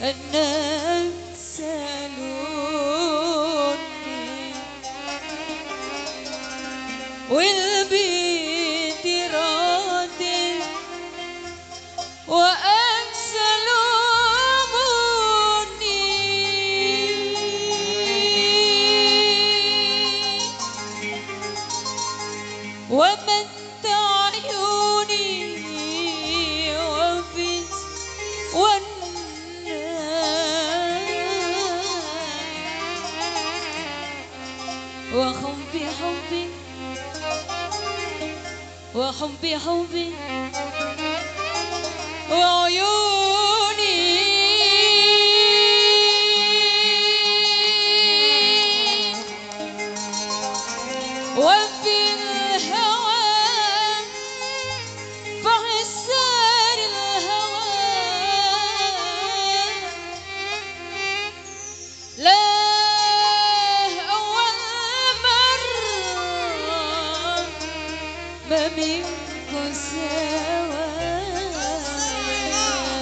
الناس سألوني والبيت راد وأكسلوني ومد عيوني وفز وحبي حبي وحبي حبي وعيوني وفي الهوى فحسار الهوى لا ما منكم سوا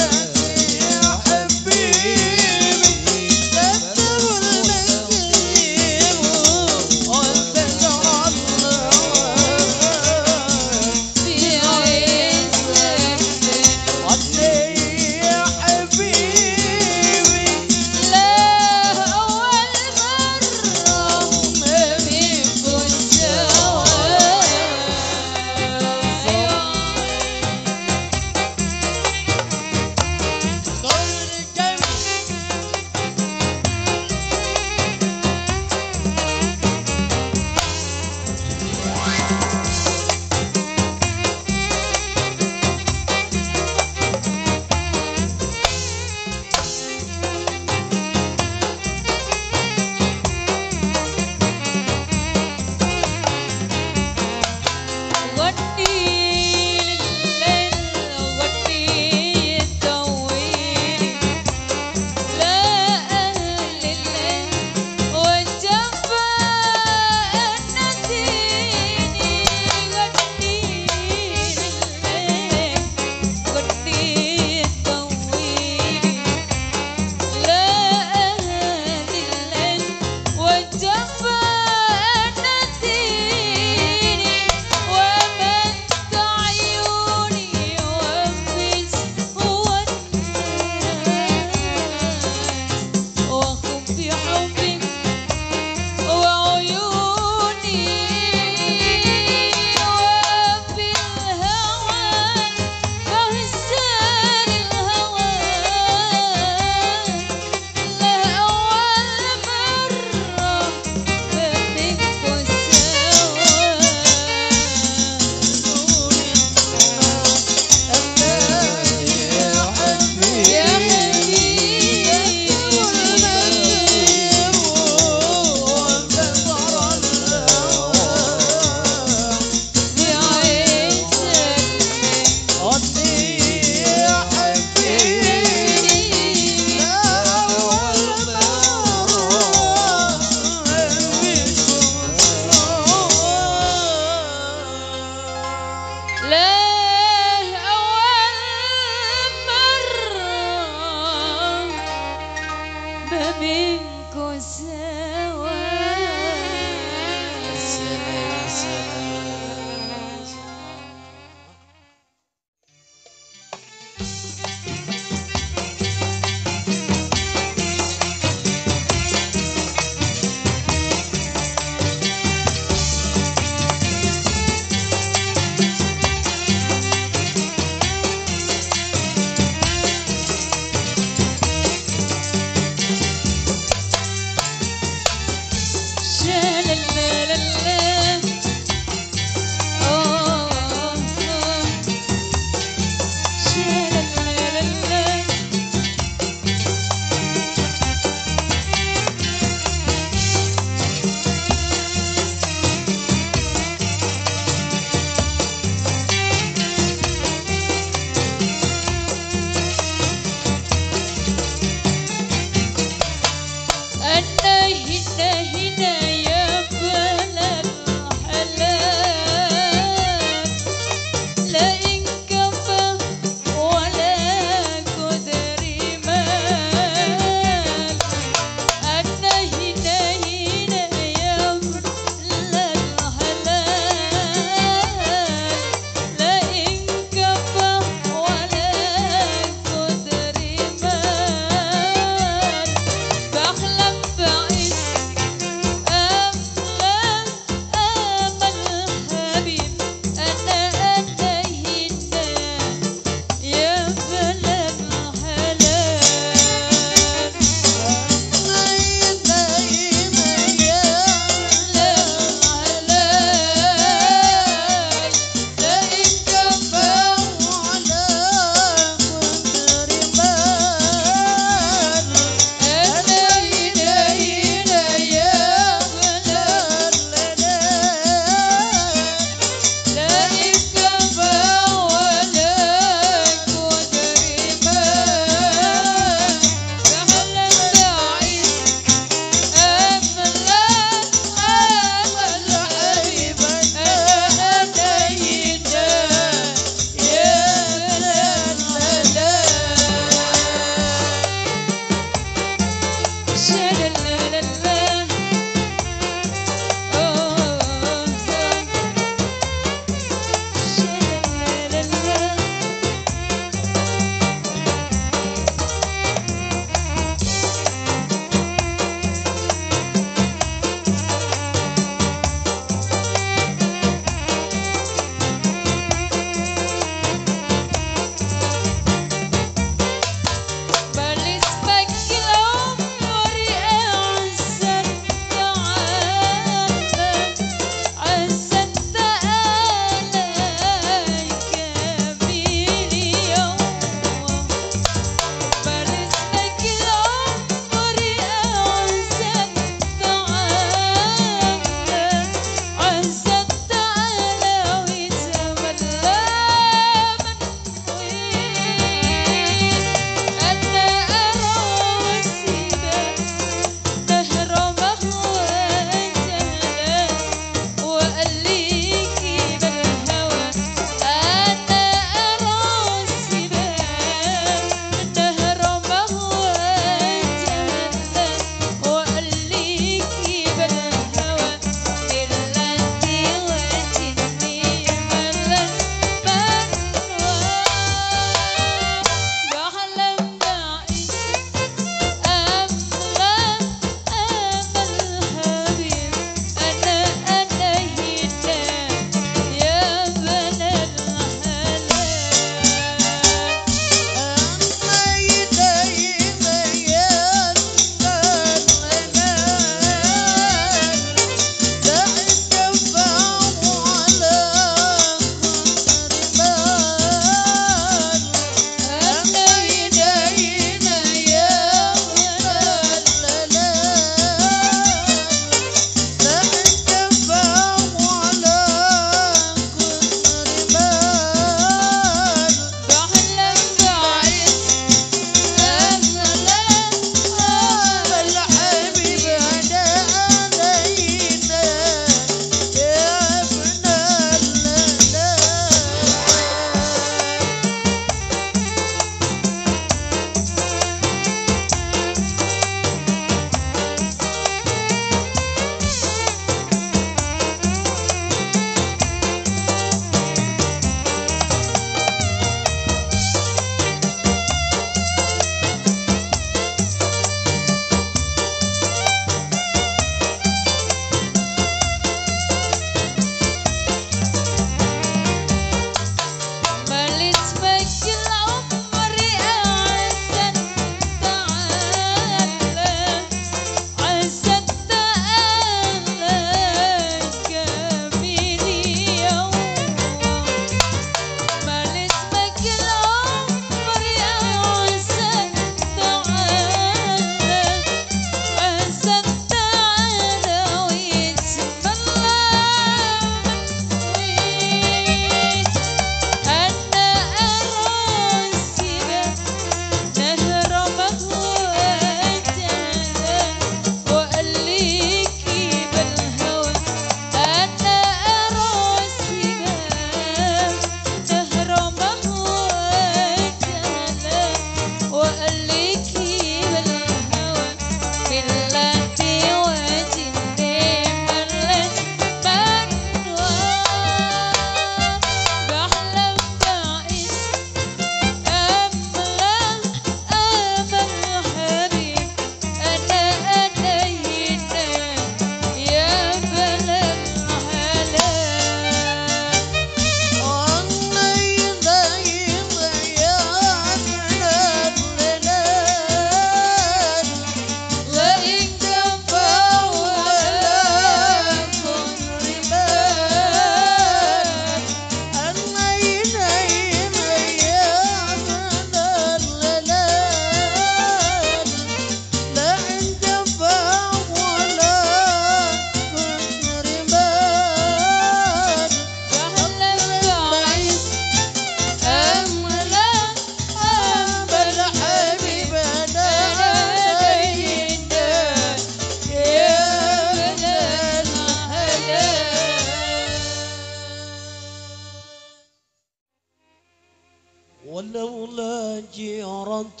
ولولا جيرة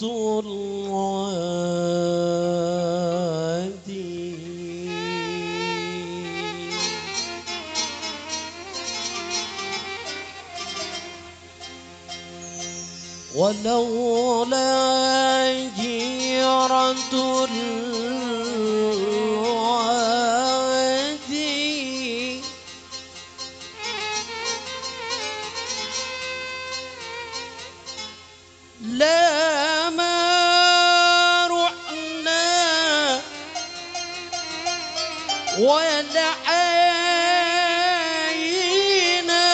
الوادي ولولا جيرة الوادي لا ما رحنا ولا عينا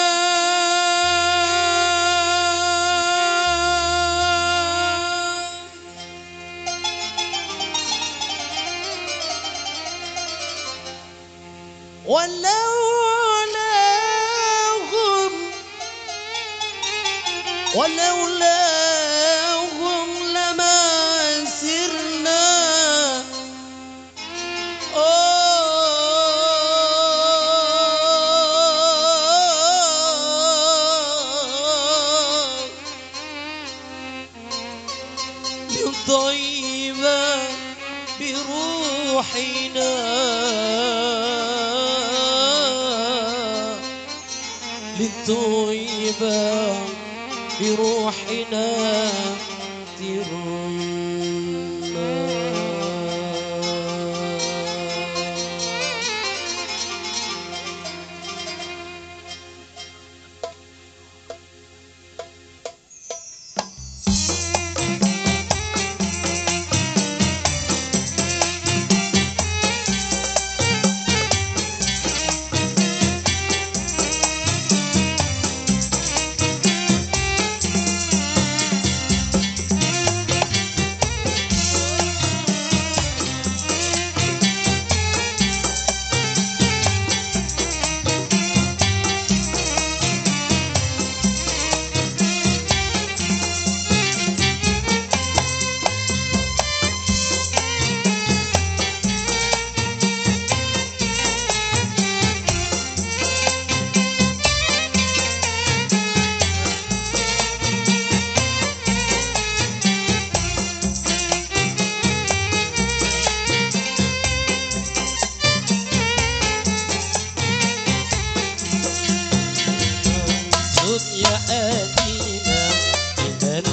ولولاهم لما سرنا لطيبة بروحنا للطيبة بروحنا ترنا يا أبينا إذن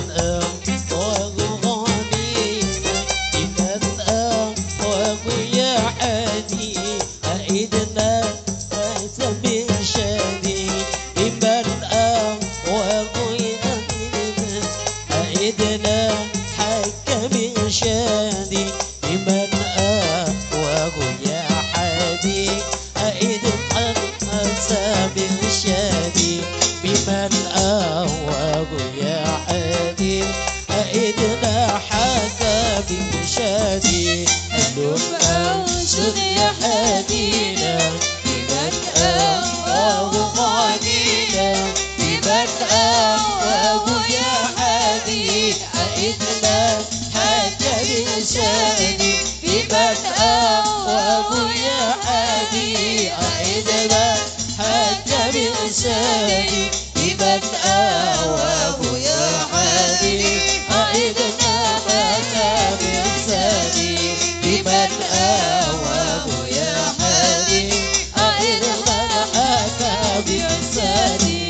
وغنينا إذن ويا عدي أيدنا سبيل شدي إذن ويا أيدنا حكم شدي إذن ويا حدي أيدنا سبيل شدي بمن أواب يا حدي أيدنا حتى بشادي اللون أنشد يا حدينا بمن أواب غادينا بمن أواب يا حدي أيدنا حتى بشادي بمن أواب يا حدي أيدنا حتى بشادي بمن أواب يا حدي أيدنا حتى بشادي بمن أواب يا حدي أيدنا حتى بشادي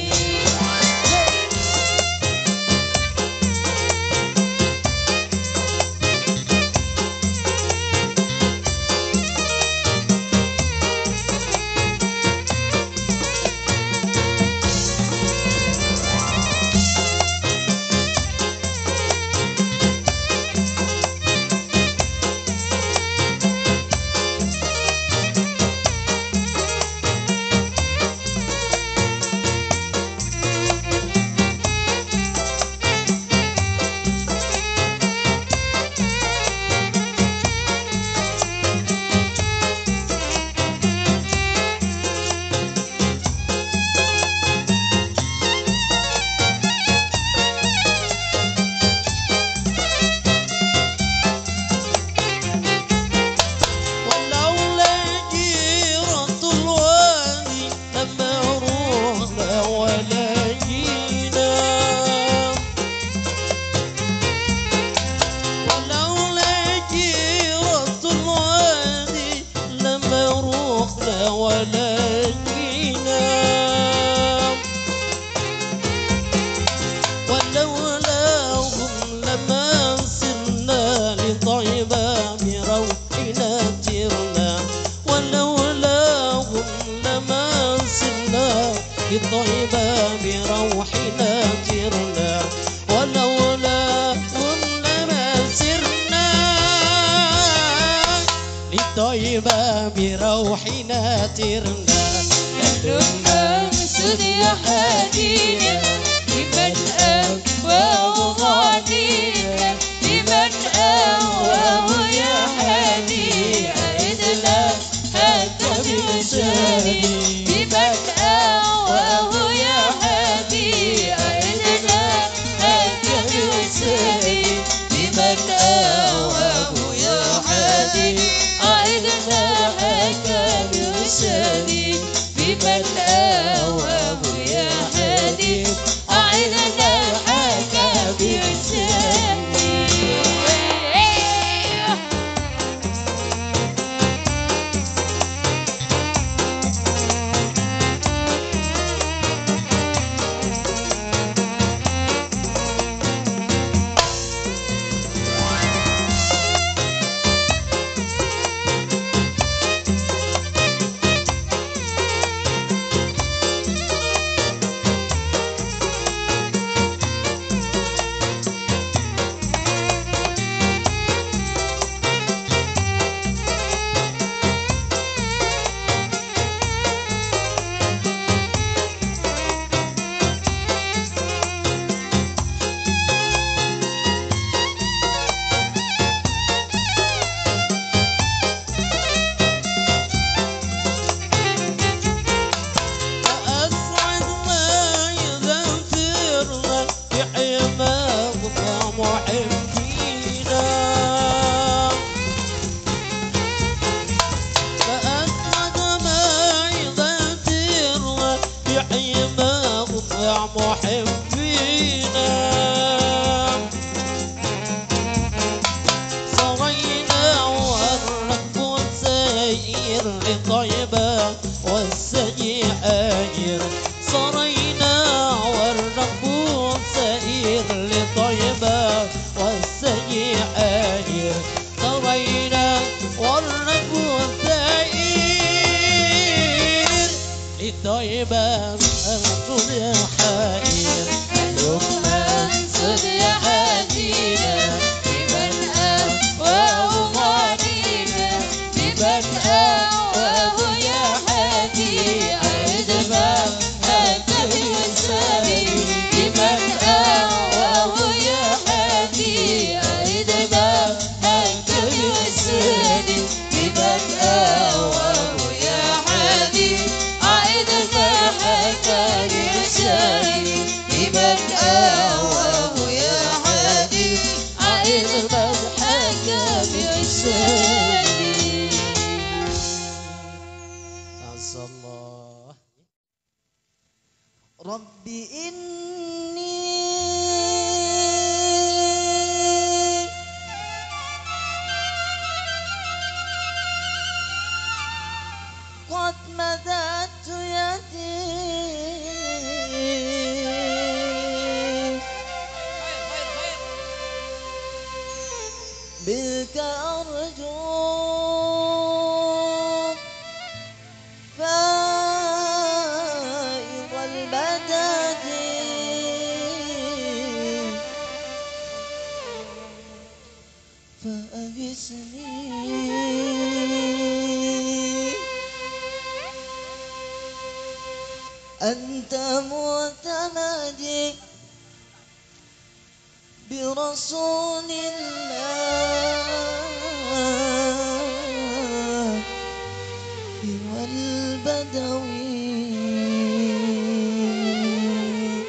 بروحنا ترنا ولولا ما سرنا للطيبة بروحنا ترنا المقصود يا حدينا لمن أقوى وغادينا لمن أقوى يا حدينا عدنا حتى بمساني لمن أقوى يا حدينا عدنا حتى بمساني لمن أقوى يا حدينا عدنا حتى بمساني بمن أواب يا حديث أعدنا الحكى بلساني محبينا صرينا والرب سير لطيبة والسجي آجر صرينا والرب سير لطيبة والسجي آجر صرينا والرب سير لطيبة أنصر يا حائر ثم انصر يا حدينا لمن أواه غادينا لمن أواه يا حدي عدما حتى بمسامي لمن أواه يا حدي عدما حتى بمسامي لمن أواه يا حدي عدما حتى بمسامي لمن أواه يا حدي عدما حتى بمسامي عز الله رب إني قد مددت يدي بك أرجو فائض المدد فأغثني أنت معتمدي برسول الله والبدوي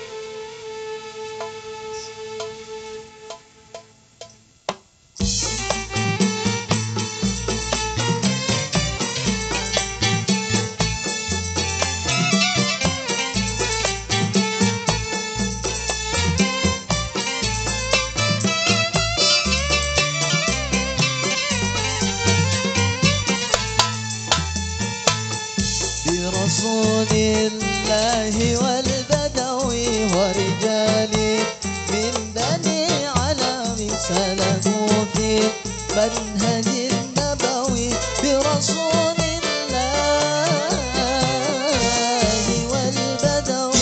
برسول الله والبدوي ورجالي من بني علم سلكوا في منهج النبوي برسول الله والبدوي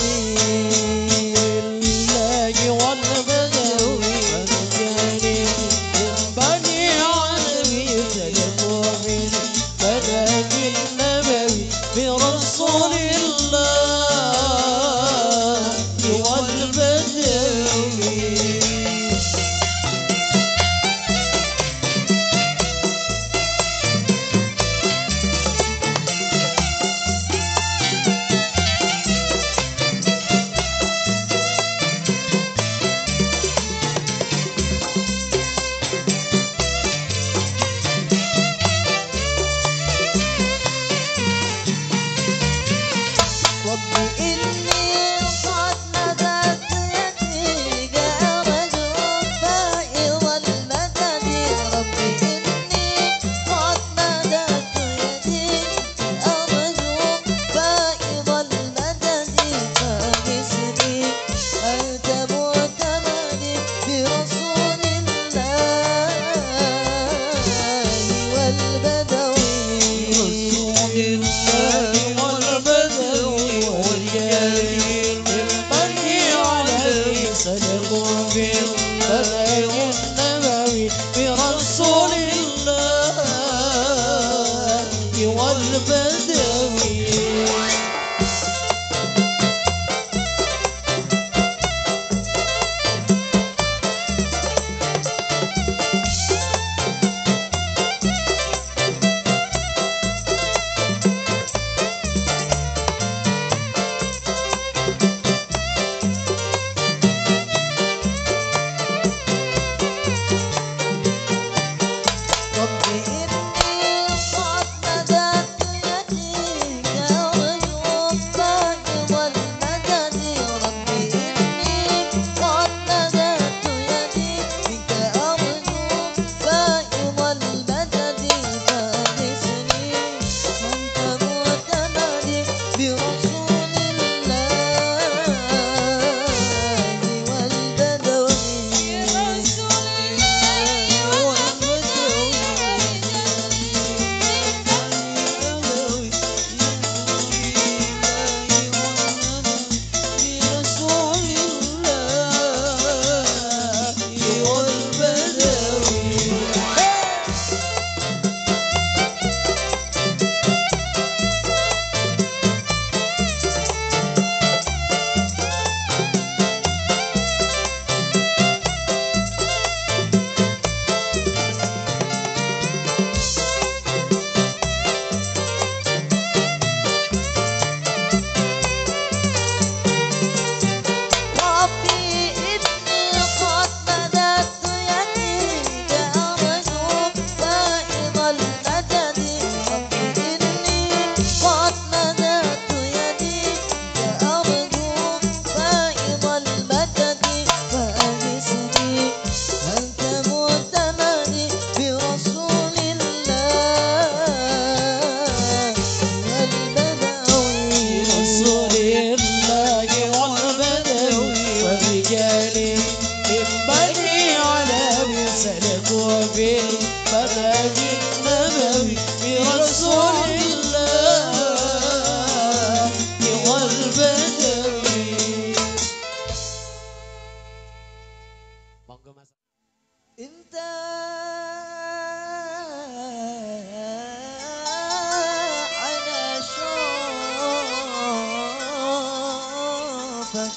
شوفك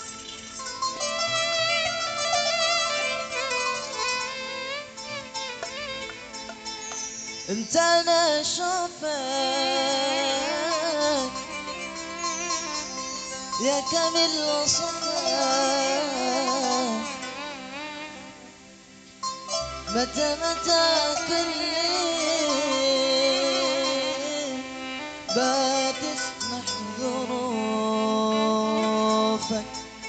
انت انا شوفك يا كامل وصفك متى كل بتسمح ظروفك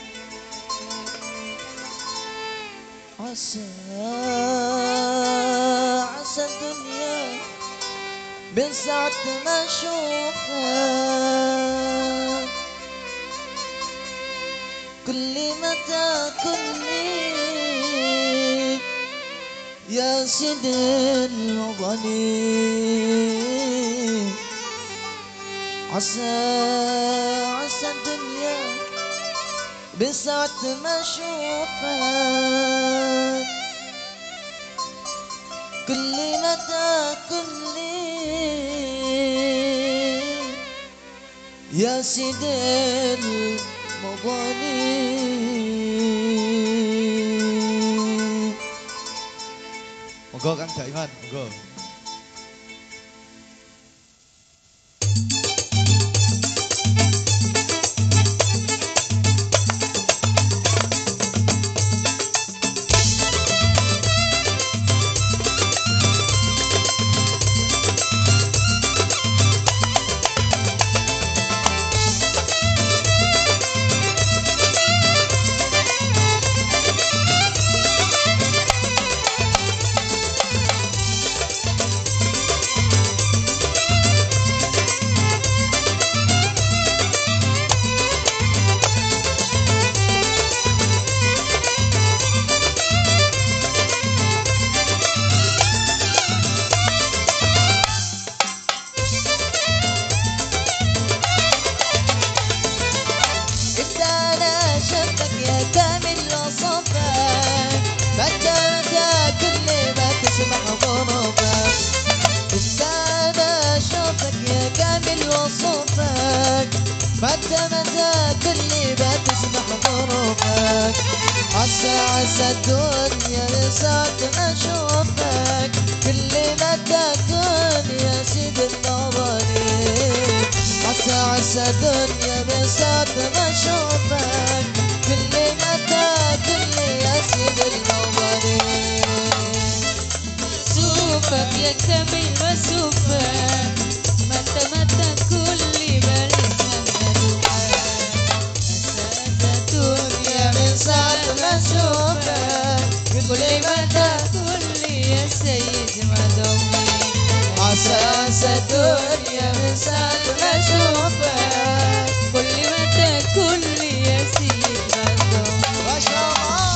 عسى الدنيا من ساعة ما اشوفك كل متى كل يا سيدي الوطني عسى الدنيا بساعة ما اشوفك كل متى كل يا سيدي المظالم monggo Kang Daiman monggo. عسى الدنيا لساعة ما اشوفك كل ما تكون يا سيد النظري عسى الدنيا لساعة ما اشوفك كل ما تكون يا سيد النظري سوفك يا كامل وسوفك متى كل كل متى كل يا سيد مدومي عسى الدنيا من ساعة ما اشوفك كل متى كل يا سيد مدومي ما شاء الله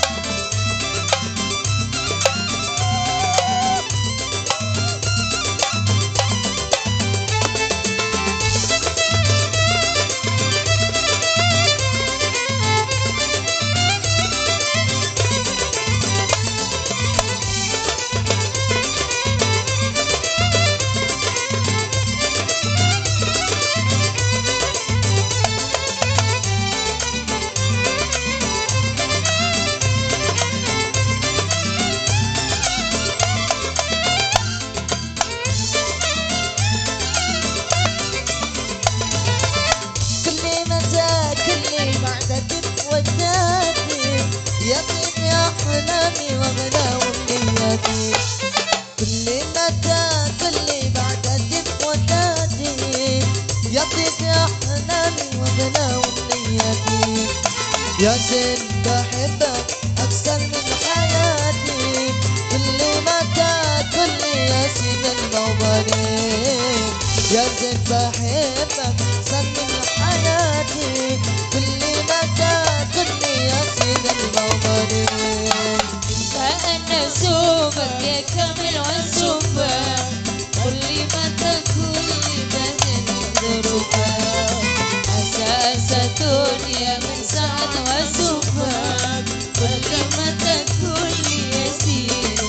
يطيب أحلامي وغلا أمنياتي كل متى كل بعد الدف ودادي يطيب أحلامي وغلا أمنياتي يا زين بحبك أكثر من حياتي كل متى كل يا سيد المواليد يا زين بحبك أكثر من حياتي كل متى كل يا سيد المواليد فأنا سوفك يا كامل وسوفك كل متى كل بدن ظروفك أساس الدنيا من سعد وسوفك كل متى كل يسير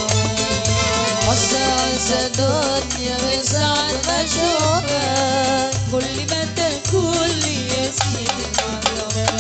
أساس الدنيا من سعد ما أشوفك كل متى كل يسير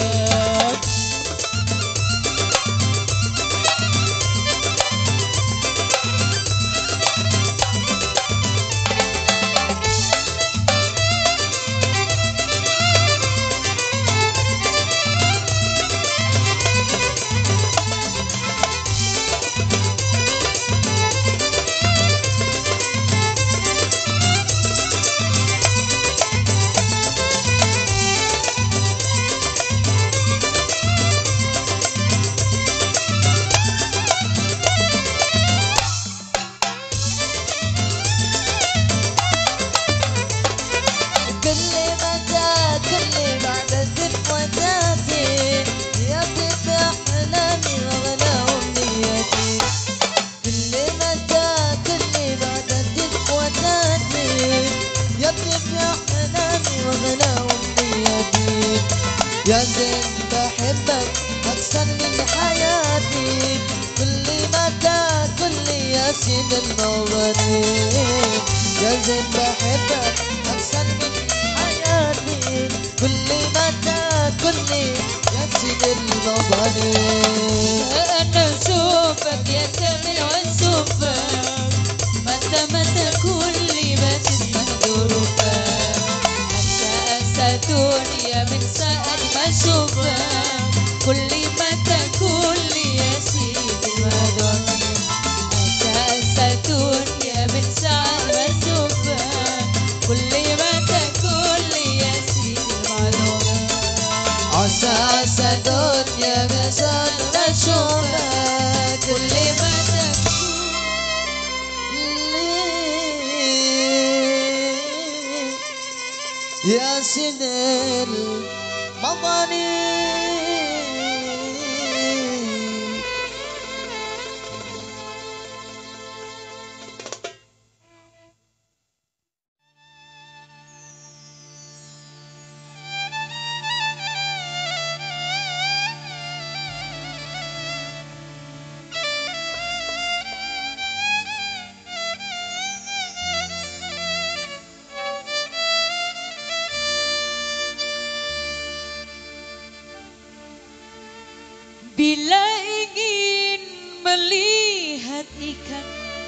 جازم بحبك أكثر من حياتي كل متى كل ياسين الموانين جازم بحبك أكثر من حياتي كل متى كل ياسين الموانين أنا أشوفك يا كامل وأشوفك متى متى كل ما تسمع ظروفك أنت أسى دنيا من ساعة ما أشوفك كل متى كل يا سيدي المدني أنت أسى دنيا من ساعة ما أشوفك كل متى كل يا سيدي المدني عسى عسى دنيا مثال بشوفك كل ما تكون يا سيدي المضاني bila ingin melihat ikan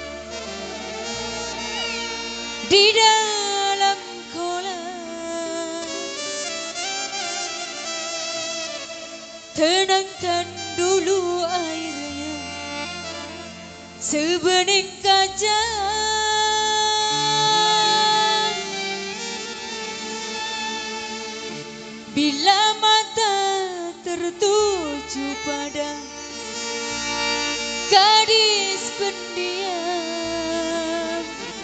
di dalam kolam, tenangkan dulu airnya sebening kaca. Bila mata tertuju pada gadis pendiam,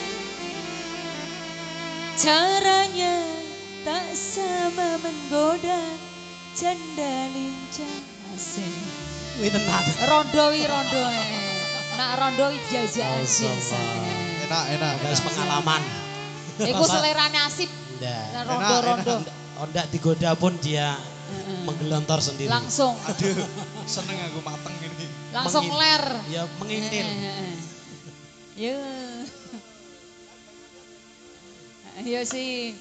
caranya tak sama menggoda janda lincah. Asik. Wih tenan. Rondo nak rondo jajan biasa. enak Guys pengalaman. Iku selerane asip. Nggak. Rondo. Ondak digoda pun dia menggelontor sendiri. Langsung. Aduh, seneng aku mateng ini. Langsung ler. Ya mengintil. Yo. Ayo sih.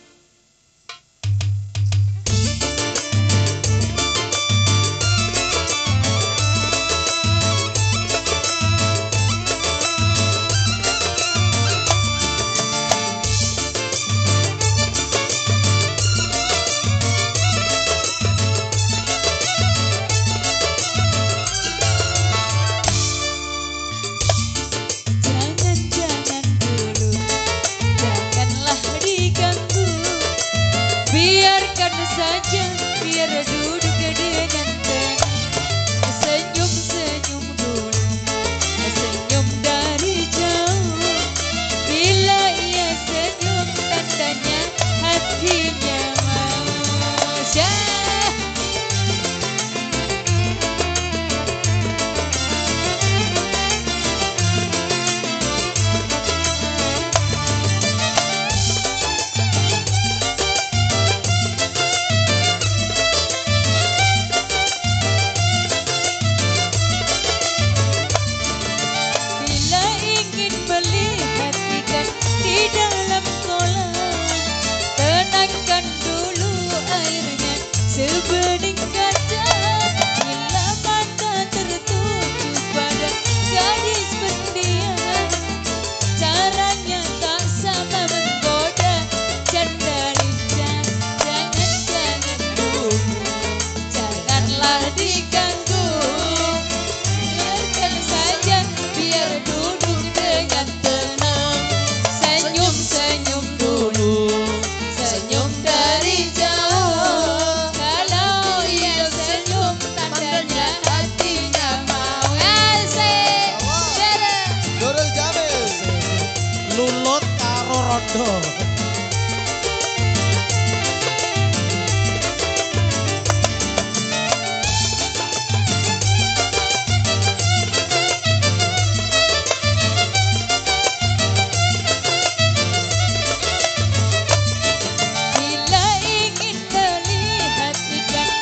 Jangan dulu, janganlah diganggu. Biarkan saja, biar duduk dengan tenang. Senyum-senyum dulu, senyum dari jauh. Bila ia senyum, tandanya hatinya mau. Bila ingin melihat ikan di dalam kolam, tenangkan dulu airnya sebening kaca. Bila mata tertuju pada gadis pendiam, caranya tak sama menggoda janda lincah. Jangan dulu, janganlah diganggu. Biarkan saja, biar duduk dengan tenang. Senyum-senyum dulu, senyum dari jauh. Kalau ia senyum, tandanya hatinya mau. Asik. Dorel Jamil. Lulut karo rondo. Bila ingin melihat ikan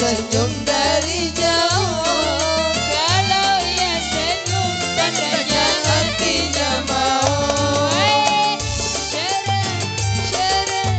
senyum dari jauh. Kalau ia senyum tandanya Hatinya mau. Syarah, syarah.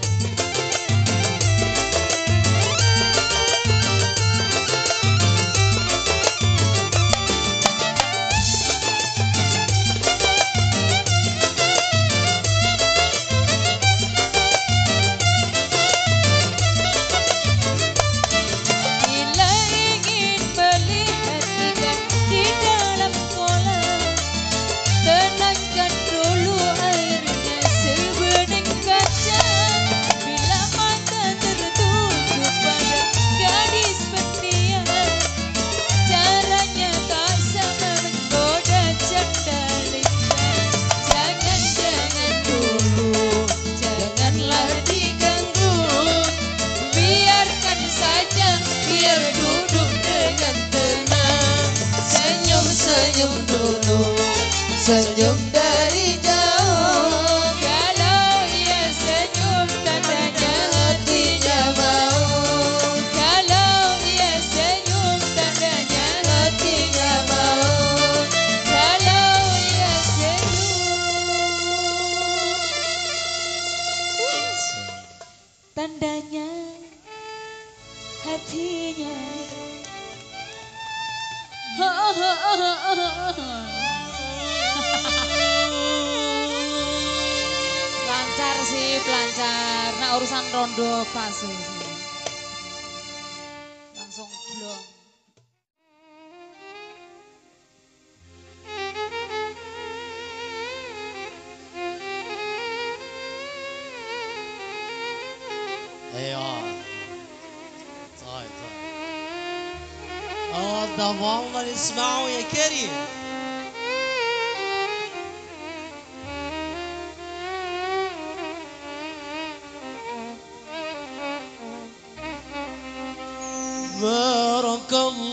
Bila ingin melihat ikan di dalam kolam, tenangkan dulu airnya sebening kaca. Bila mata tertuju pada gadis pendiam, caranya tak sama menggoda candalika. Jangan-jangan dulu, janganlah diganggu. Biarkan saja, biar duduk dengan tenang. Senyum dulu, senyum dari jauh. Kalau ia senyum tandanya Hatinya mau. Kalau ia senyum tandanya Hatinya mau. Kalau ia senyum tandanya hatinya. Lancar sih, lancar. Nah urusan rondo pas sih. Langsung blong. ايوه طيب طيب ده والله نسمعه يا كريم. بارك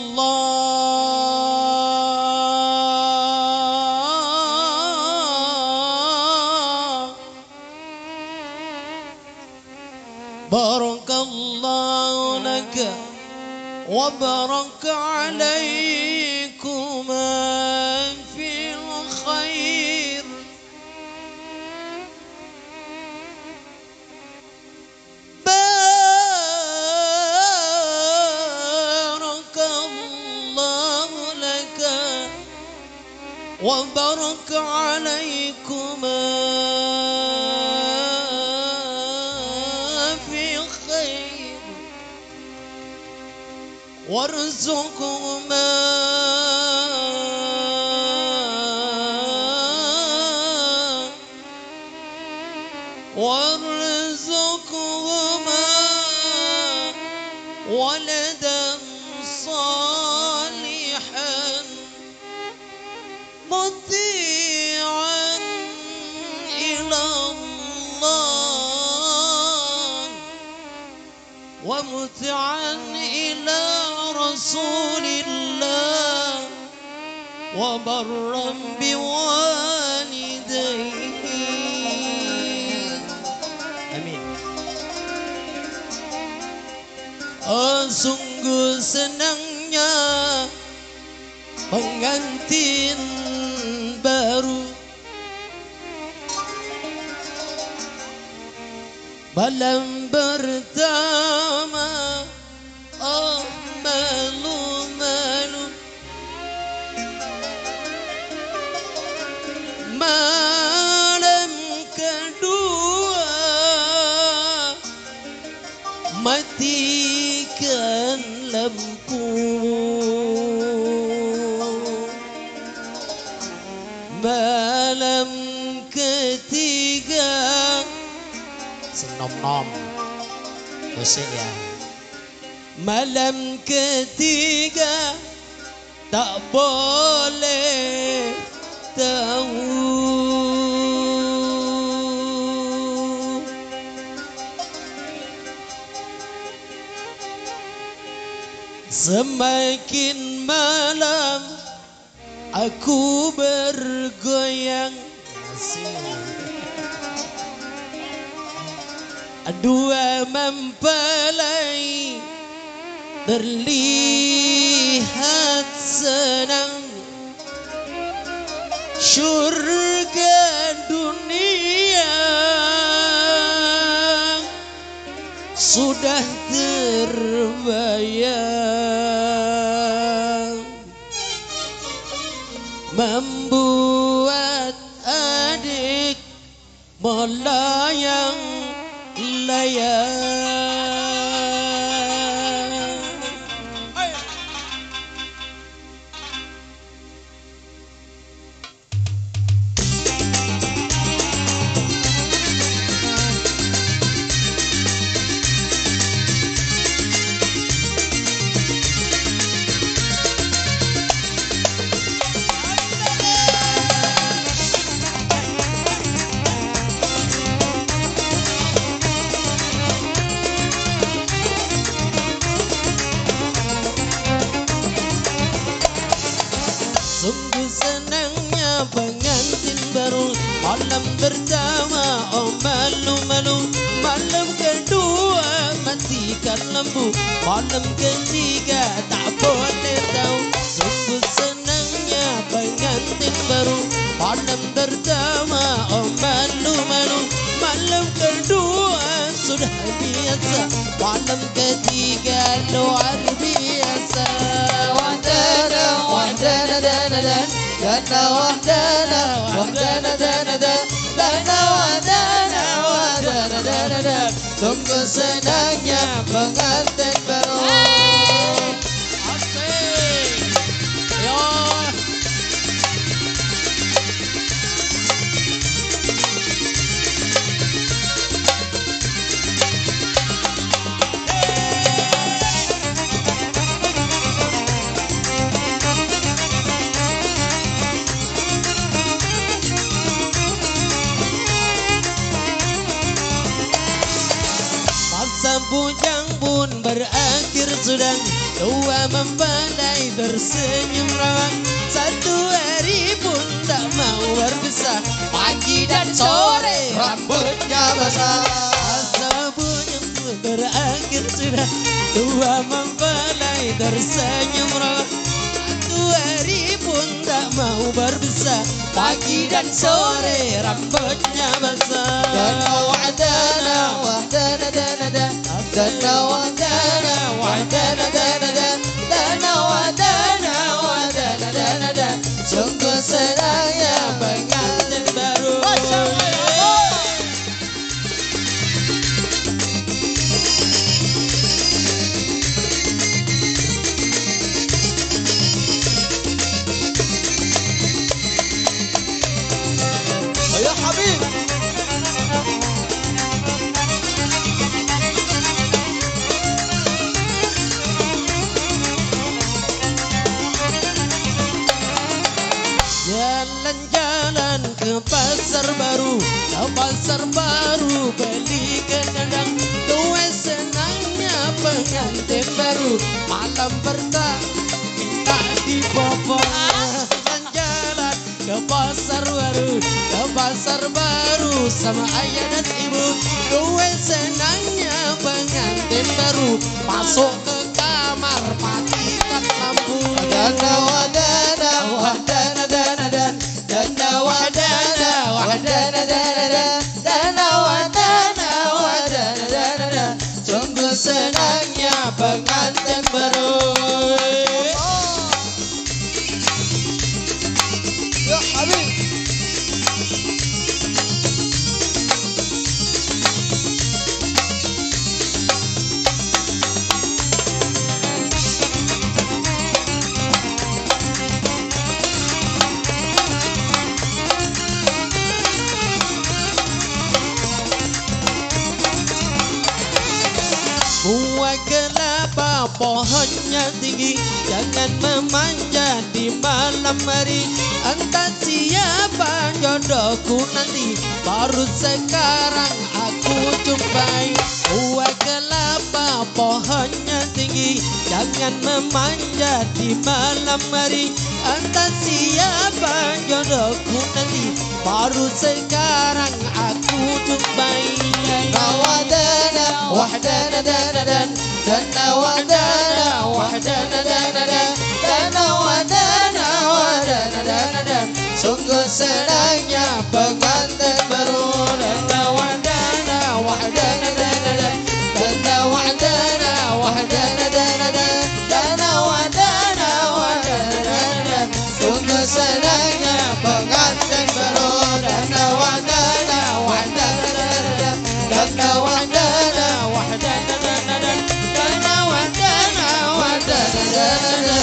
الله بارك الله لك وبارك عليكما في الخير. بارك الله لك وبارك عليكما في خير وارزقهما ولدا صالحا مطيعا إلى الله ومطيعا إلى رسول الله وبرا بوالديه. Amin. Oh sungguh senangnya pengantin baru malam pertama. Oh malu-malu malam kedua matikan lampu. Malam ketiga senom-nom pusing ya. Malam ketiga tak boleh tahu. Semakin malam aku bergoyang, dua mempelai terlihat senang, surga dunia sudah terbayang, membuat adik melayang-layang. Sungguh senangnya pengantin baru, malam pertama oh malu-malu, malam kedua matikan lampu, malam ketiga tak boleh tahu. Sungguh senangnya pengantin baru, malam pertama oh malu-malu, malam kedua sudah biasa, malam ketiga luar biasa. Wahdana dana dan dana wahdana wahdana dana dan dana wahdana wahdana dana dan. Sungguh senangnya pengantin baru. Asik. Yo. Masa bujang pun berakhir sudah, dua mempelai bersenyum rawang, satu hari pun tak mau berpisah, pagi dan sore Rambutnya basah. masa bujang pun berakhir sudah, dua mempelai bersenyum rawang, satu hari pun tak mau berpisah, pagi dan sore rambutnya basah. Dana wahdana wahdana dana dan dana wahdana wahdana dana dan dana wahdana wahdana dana dan. Sungguh senangnya pengantin baru. Ayo Habib. Jalan-jalan ke pasar baru beli kendang, tuwe senangnya pengantin baru, malam pertama minta dibobol. Jalan-jalan ke pasar baru sama ayah dan ibu, tuwe senangnya pengantin baru, masuk ke kamar matikan lampu. Dana wahdana wahdana dana dan dana wahdana wahdana dana dan dana wahdana wahdana dana dan. Sungguh senangnya pengantin baru. Ya Habib. Buah kelapa pohonnya tinggi, jangan memanja di malam hari. Entah siapa jodohku nanti, baru sekarang aku jumpai. Buah kelapa pohonnya tinggi, jangan memanja di malam hari. Entah siapa jodohku nanti, baru sekarang aku jumpai. Wahdana wahdana dana dan dana wahdana senangnya pengantin baru. Dana wahdana wahdana dana dana wahdana wahdana dana dana wahdana wahdana. Sungguh senangnya pengantin baru. Dana wahdana wahdana dana wahdana wahdana dana wahdana wahdana.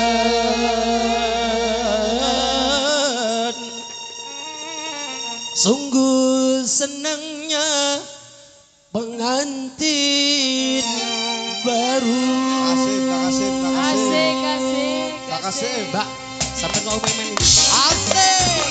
Sungguh senangnya pengantin baru. Asik, asik. Makasih. Mbak, sampai kau main ini. Asik.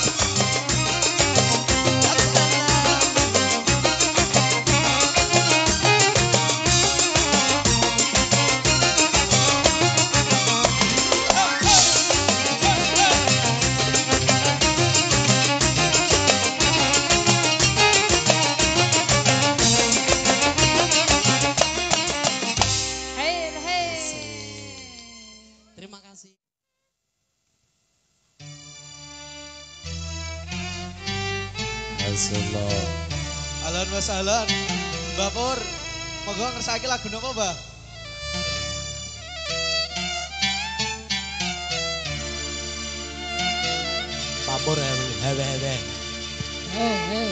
Hei, hei. Terima kasih. Assalamualaikum. Ahlan wa sahlan. Mbak Pur, monggo ngersake lagu napa, Mbah? Papur hebe. Hei, hei.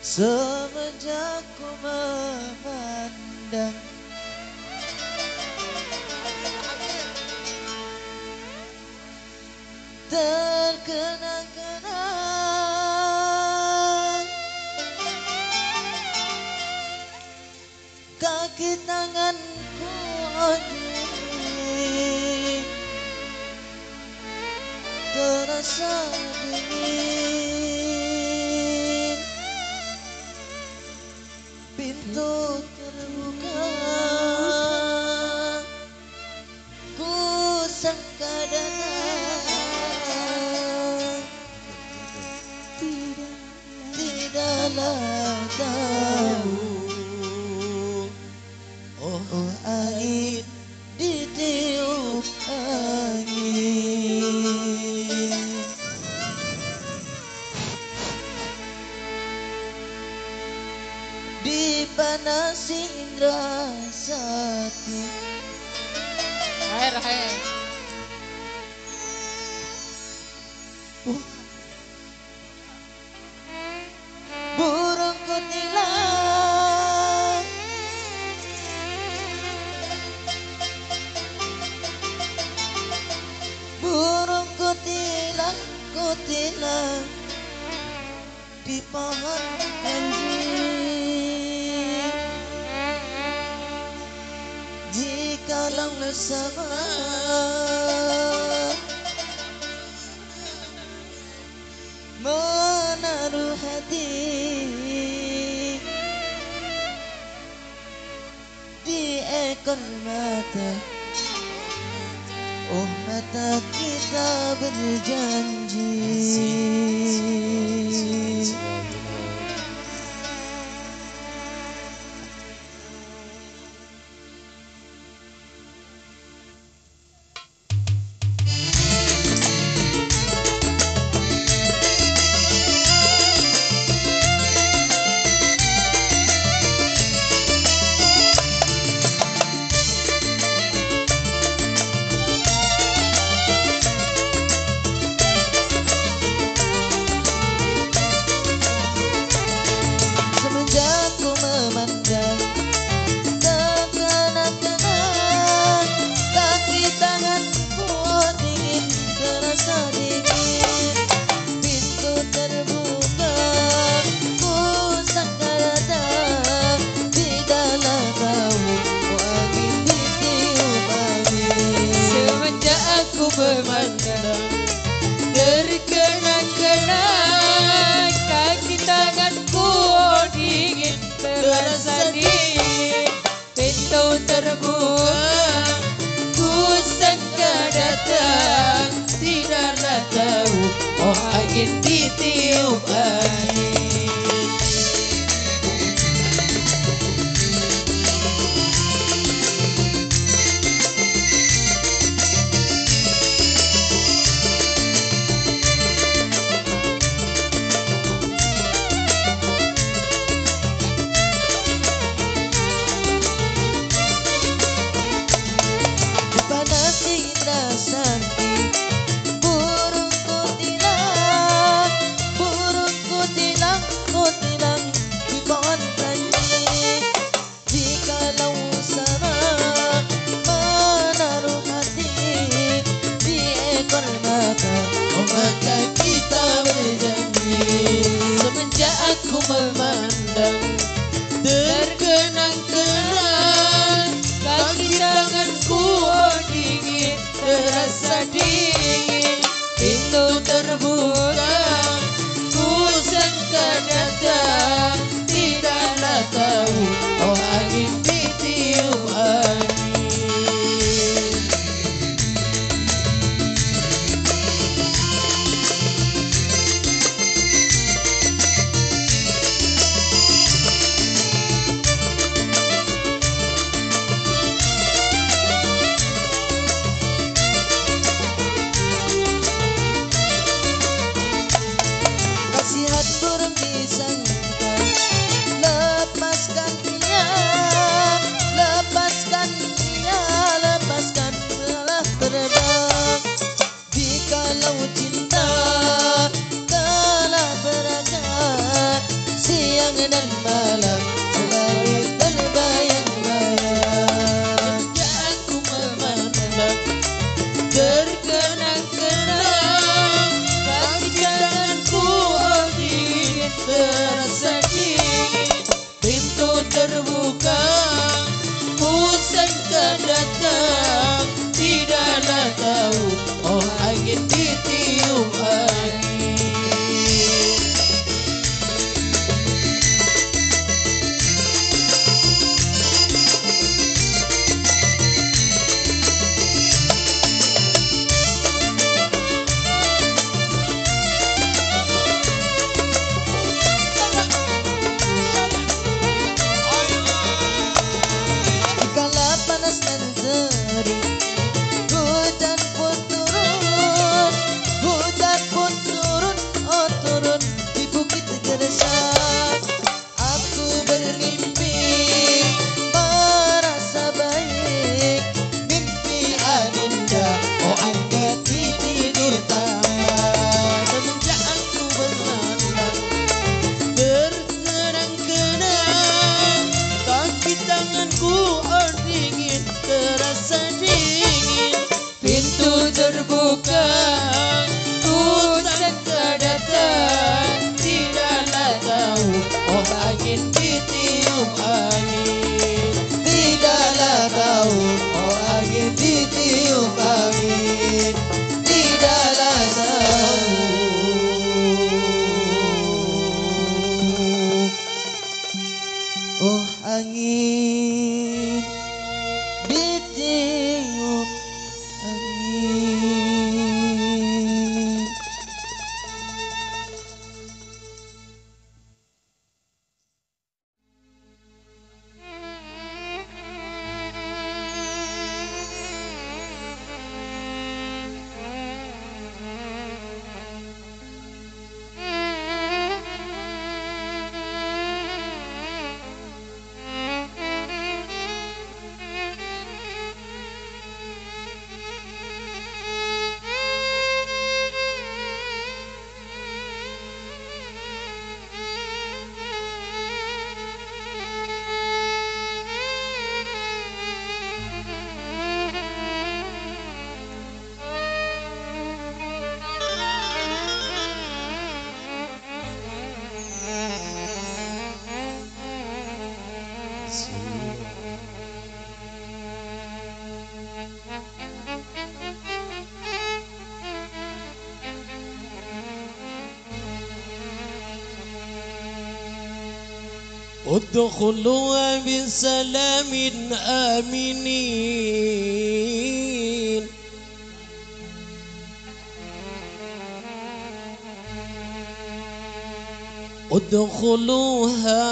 Semenjak ku memandang terkenang-kenang kaki tanganku dingin, terasa dingin. Pintu terbuka, ku sangka datang, tidaklah tahu. Oh angin ditiup angin, dipanasi indra sati. Air. Burung kutilang, burung kutilang, kutilang di pohon anjing. Jikalau bersama menaruh hati di ekor mata, oh mata kita berjanji. Semenjak ku memandang terkenang-kenang kaki tanganku dingin, terasa dingin. Pintu terbuka, ku sangka datang, tidaklah tahu angin ditiup angin. Semenjak aku memandang terkenang-kenang kaki tanganku dingin, terasa dingin. Pintu terbuka, ku sangka datang, tidaklah tahu oh angin ditiup angin. Dipanasi indra sati, burung kutilang, burung kutilang, kutilang di pohon kanji. Jikalau sama menaruh hati di ekor mata, oh maka kita berjanji. Semenjak aku memandang terkenang-kenang kaki tanganku dingin, terasa dingin. Pintu terbuka, ku sangka datang, tidaklah tahu oh angin ditiup angin. terbuka, hujan kedatang, tidaklah tahu, oh angin ditiup angin. Tidaklah tahu, oh angin ditiup angin. Tidaklah tahu. Oh angin ditiup angin. ادخلوا بسلام آمنين ادخلوها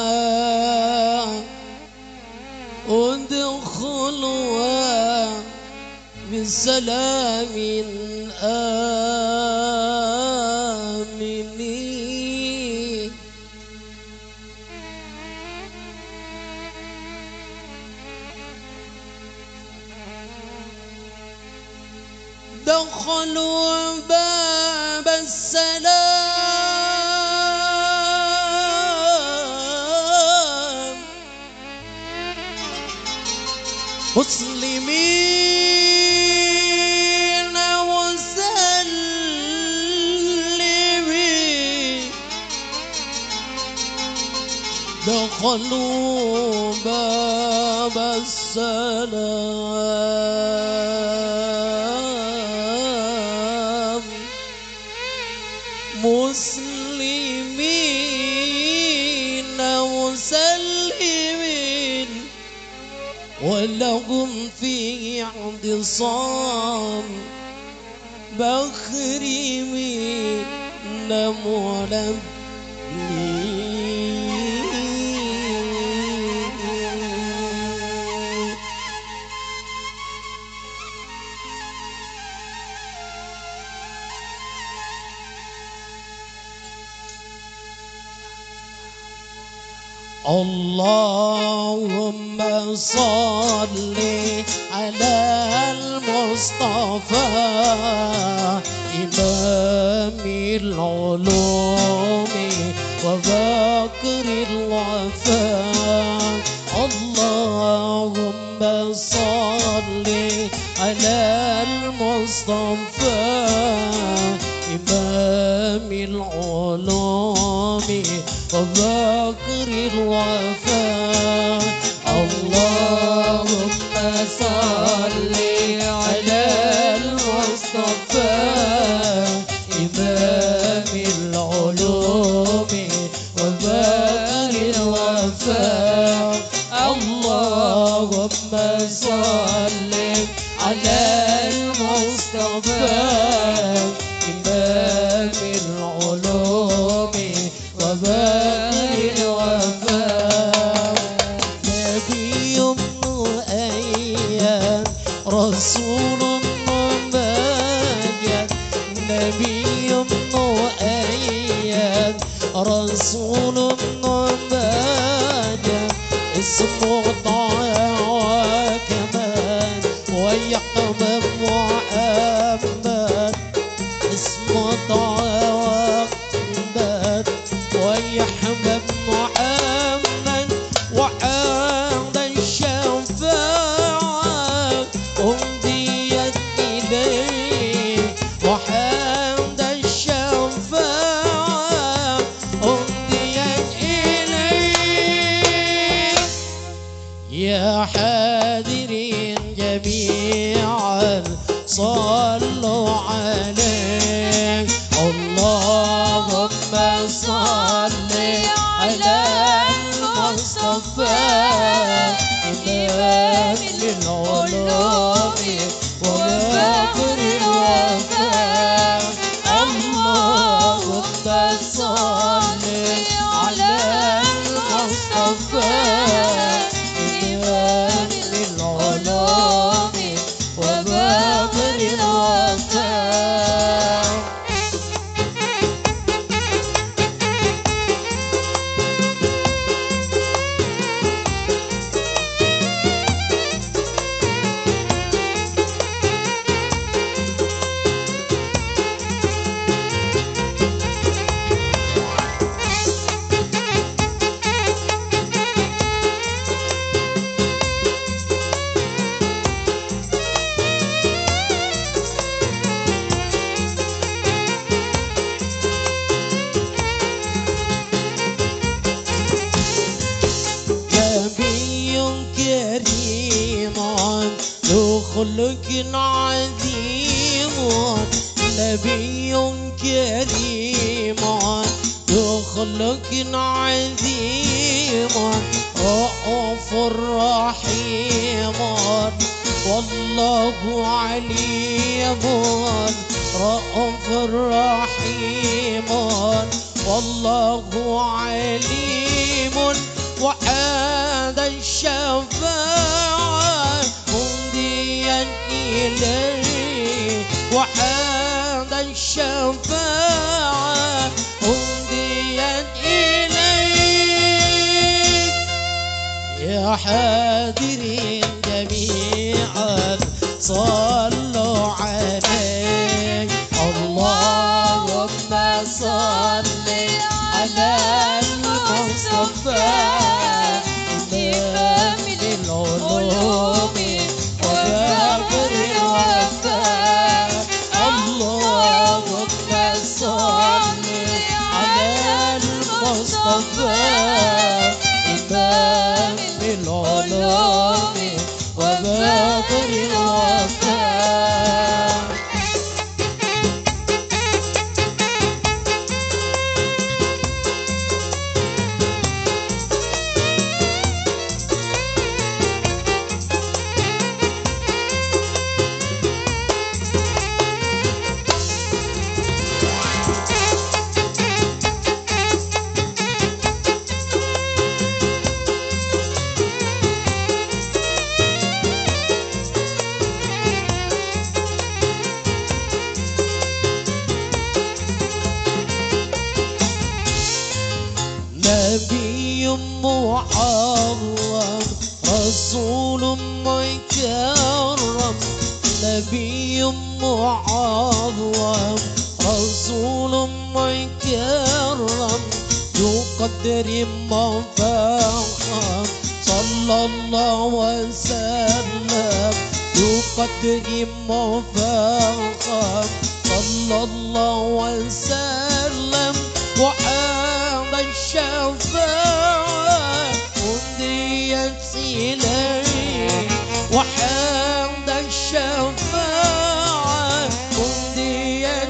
بسلام آمنين. دخلوا باب السلام مسلمين وسلمين. دخلوا باب السلام مسلمين مسلمين ولهم فيه اعتصام بخرمين ملبين. اللهم صل على المصطفى إمام العلوم وبكر الوفاء. اللهم صل على المصطفى إمام العلوم وبكر الوفاء. اللهم صل على المصطفى إمام العلوم وبكر الوفاء. اللهم صل على المصطفى إمام العلوم وبكر الوفاء. نبي مؤيد رسول مبين. نبي مؤيد رسول مبين. اسمه طه وكمان ويحمد محمد. اسمه طه وكمان ويحمد محمد وعند الشفاعة أهديت إليه خلق عظيم نبي كريم ذو خلق عظيم رؤوف رحيم والله عليم رؤوف رحيم والله عليم وهذا الشفاعة مهديا إليه وهذا الشفاعة مهديا إليه يا حاضرين جميعا صلوا عليه اللهم صل على المصطفى إمام العلوم وجابر الوفاء اللهم صل على المصطفى إمام العلوم وجابر الوفاء نبي معظم رسول مكرم نبي معظم رسول مكرم ذو قدر مفخم صلى الله وسلم ذو قدر مفخم صلى الله وسلم وهذا الشفاعة مهديت إليه وهذا الشفاعة مهديت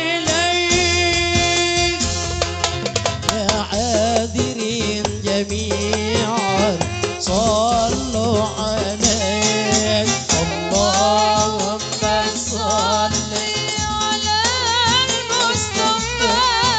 إليه يا عاذرين جميعا صلوا عليه اللهم صل على المصطفى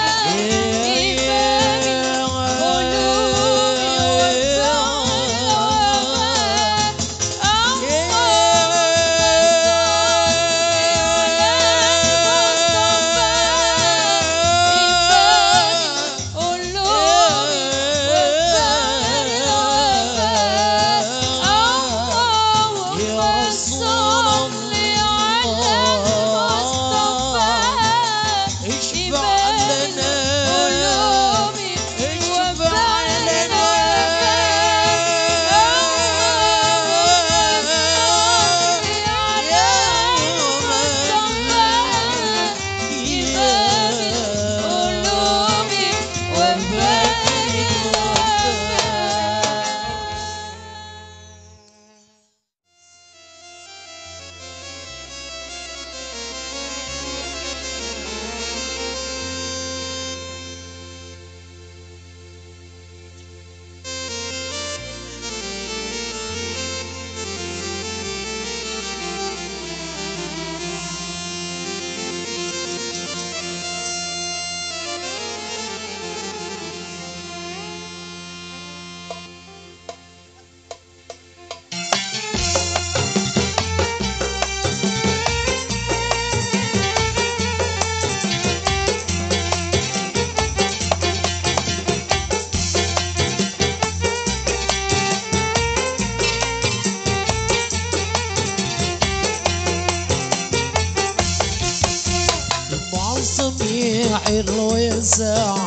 حلو يسع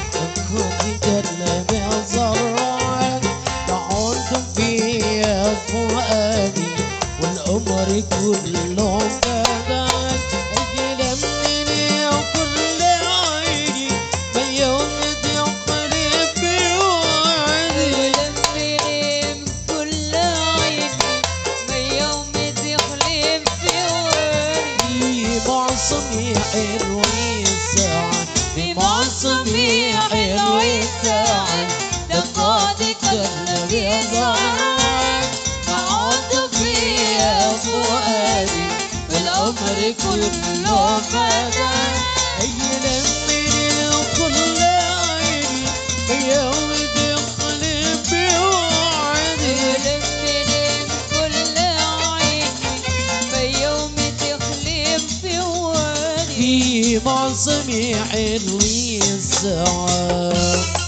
كنت جنب الزرع دعوت في فؤادي والعمر كله كذاك اجل مني وكل عيني من يوم تقلب بوعدي كل عيني من يوم تخلي حلو الساعة بمعصم حلو الساعة دقاتك الذي يزعل أعود فيها فؤادي بالعمر كله فدا أجل من كل عيني بيوم تخلي بوعدي من كل عيني بيوم تخلي بوعدي في معصم حلو الساعة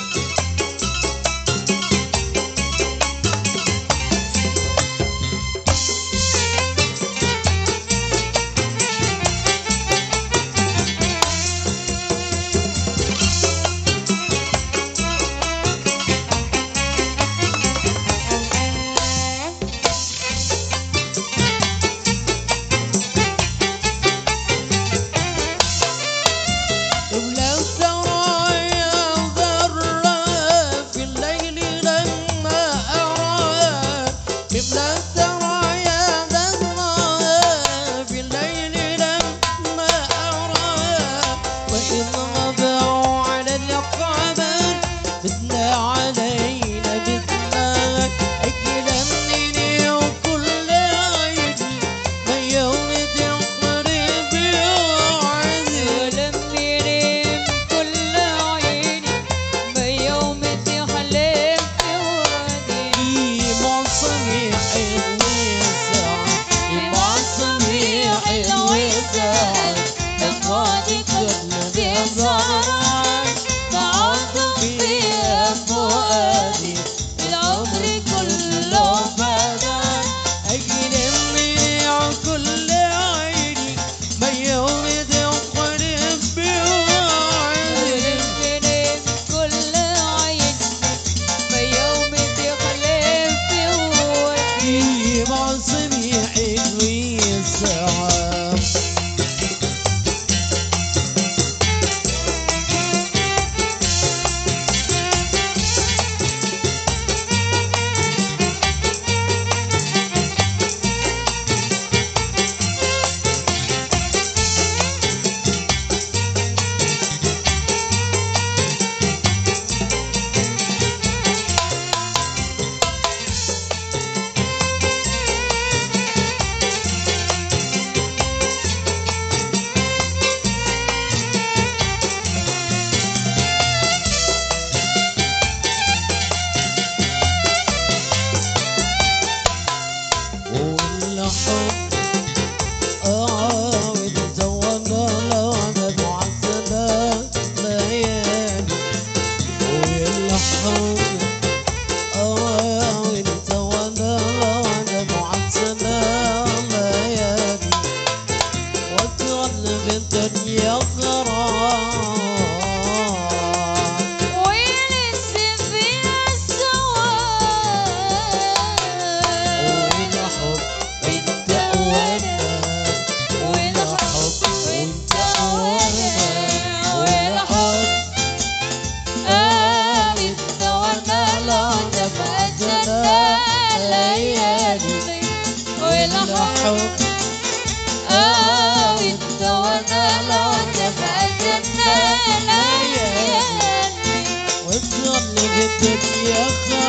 يا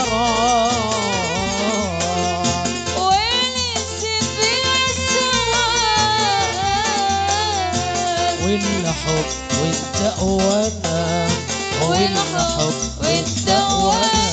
خراب والحب وانت وانا والحب وانت وانا